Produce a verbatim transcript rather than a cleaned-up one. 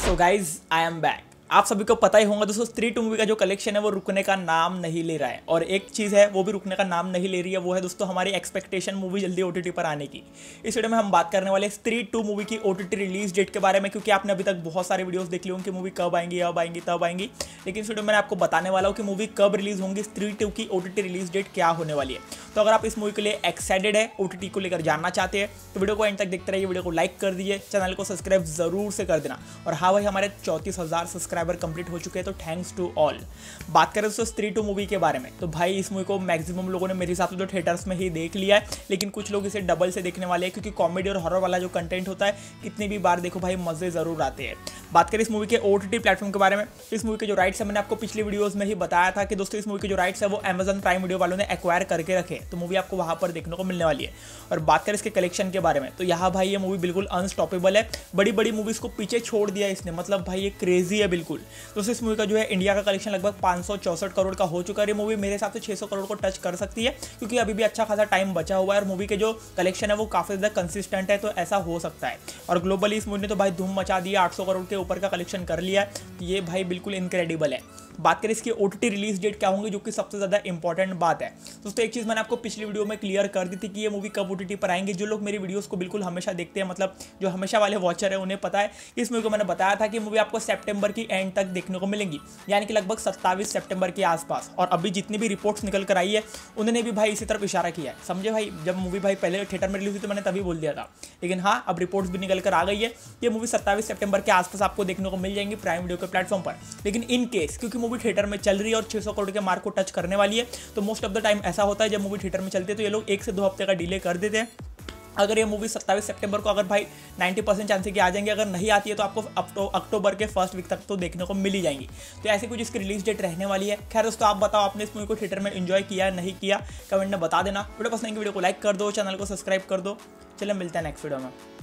So guys I am back. आप सभी को पता ही होगा दोस्तों, स्त्री टू मूवी का जो कलेक्शन है वो रुकने का नाम नहीं ले रहा है, और एक चीज़ है वो भी रुकने का नाम नहीं ले रही है, वो है दोस्तों हमारी एक्सपेक्टेशन मूवी जल्दी ओटीटी पर आने की। इस वीडियो में हम बात करने वाले स्त्री टू मूवी की ओटीटी रिलीज डेट के बारे में, क्योंकि आपने अभी तक बहुत सारे वीडियोस देख ली होंगे कि मूवी कब आएंगी अब आएंगी तब आएंगी, लेकिन इस वीडियो में आपको बताने वाला हूँ कि मूवी कब रिलीज होंगी, स्त्री टू की ओटीटी रिलीज डेट क्या होने वाली है। तो अगर आप इस मूवी के लिए एक्साइटेड है, ओटीटी को लेकर जानना चाहते हैं, तो वीडियो को एंड तक देखते रहिए। वीडियो को लाइक कर दीजिए, चैनल को सब्सक्राइब जरूर से कर देना। और हाँ भाई, हमारे चौंतीस हजार सब्सक्राइबर कंप्लीट हो चुके हैं, तो थैंक्स टू ऑल। बात करें दोस्तों स्त्री टू मूवी के बारे में, तो भाई इस मूवी को मैक्सिमम लोगों ने मेरे हिसाब से तो थिएटर्स में ही देख लिया है, लेकिन कुछ लोग इसे डबल से देखने वाले हैं, क्योंकि कॉमेडी और हॉरर वाला जो कंटेंट होता है कितनी भी बार देखो भाई मजे जरूर आते हैं। बात करें इस मूवी के ओटीटी प्लेटफॉर्म के बारे में, इस मूवी के जो राइट्स है मैंने आपको पिछली वीडियोस में ही बताया था कि दोस्तों इस मूवी के जो राइट्स है वो अमेजन प्राइम वीडियो वालों ने एक्वायर करके रखे, तो मूवी आपको वहां पर देखने को मिलने वाली है। और बात करें इसके कलेक्शन के बारे में, तो यहाँ भाई ये मूवी बिल्कुल अनस्टॉपेबल है, बड़ी बड़ी मूवीज को पीछे छोड़ दिया इसने, मतलब भाई ये क्रेजी है बिल्कुल। दोस्तों इस मूवी का जो है इंडिया का कलेक्शन लगभग पाँच सौ चौसठ करोड़ का हो चुका है। ये मूवी मेरे हिसाब से छह सौ करोड़ को टच कर सकती है, क्योंकि अभी भी अच्छा खासा टाइम बचा हुआ है और मूवी के जो कलेक्शन है वो काफी ज्यादा कंसिस्टेंट है, तो ऐसा हो सकता है। और ग्लोबली इस मूवी ने तो भाई धूम मचा दिया, आठ सौ करोड़ के ऊपर का कलेक्शन कर लिया है, तो ये भाई बिल्कुल इनक्रेडिबल है। बात करें इसकी ओटीटी रिलीज डेट क्या होंगी, जो कि सबसे ज्यादा इंपॉर्टेंट बात है दोस्तों। एक चीज मैंने आपको पिछली वीडियो में क्लियर कर दी थी कि ये मूवी कब ओटीटी पर आएंगे। जो लोग मेरी वीडियोस को बिल्कुल हमेशा देखते हैं, मतलब जो हमेशा वाले वॉचर है, उन्हें पता है कि इस मूवी को मैंने बताया था कि मूवी आपको सितंबर की एंड तक देखने को मिलेंगी, यानी कि लगभग सत्ताईस सितंबर के आसपास। और अभी जितनी भी रिपोर्ट्स निकल कर आई है उन्होंने भी भाई इसी तरफ इशारा किया है, समझे भाई। जब मूवी भाई पहले थिएटर में रिलीज हुई तो मैंने तभी बोल दिया था, लेकिन हाँ अब रिपोर्ट्स भी निकल कर आ गई है, ये मूवी सत्ताईस सितंबर के आसपास आपको देखने को मिल जाएंगी प्राइम वीडियो के प्लेटफॉर्म पर। लेकिन इन केस क्योंकि मूवी थिएटर में चल रही है और छह सौ करोड़ के मार्क को टच करने वाली है, तो मोस्ट ऑफ द टाइम ऐसा होता है जब मूवी थिएटर में चलती है तो ये लोग एक से दो हफ्ते का डिले कर देते हैं। अगर ये मूवी सत्ताईस सितंबर को अगर भाई नब्बे परसेंट चांस है कि आ जाएंगे, अगर नहीं आती है तो आपको अक्टूबर के फर्स्ट वीक तक तो देखने को मिल ही जाएंगी। तो ऐसी कुछ इसकी रिलीज डेट रहने वाली है। खैर दोस्तों, आप बताओ आपने इस मूवी को थिएटर में एंजॉय किया नहीं किया, कमेंट में बता देना। वीडियो पसंद है वीडियो को लाइक कर दो, चैनल को सब्सक्राइब कर दो। चलिए मिलते हैं नेक्स्ट वीडियो में।